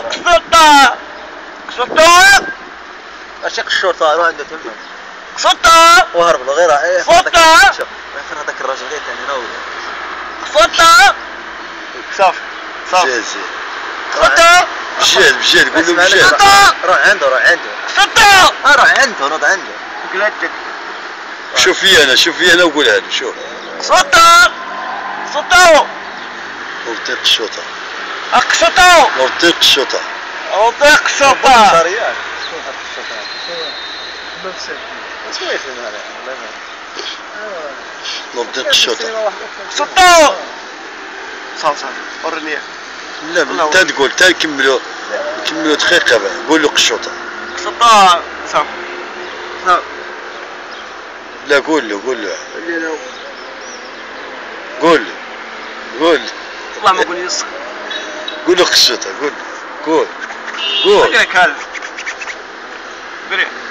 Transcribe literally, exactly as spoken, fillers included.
قسطة قسطة اشق الشرطه روح عنده تلفون قسطة وهرب له غير ايه قسطة شوف يخر هذاك الراجل غير ثاني ناوي قسطة صافي صافي زين زين قسطة مشيت مشيت قول له مشيت قسطة روح عنده روح عنده قسطة روح عنده نوض عنده قلتك شوف في انا شوف في انا وقولها له شوف قسطة قسطة ورطيق الشوطه قسطة ورطيق الشوطه أوطيق قسطة صاريان شوية ورطيق الشوطه قسطة صافي صافي وريني لا انت تقول تا نكملوا نكملوا دقيقه بعد قول له قشوطه قسطة صافي صافي لا قول له قول له قول له قول له والله ما قولي يسخ قول له قشوطه قول له قول قول هكذا كالف بريء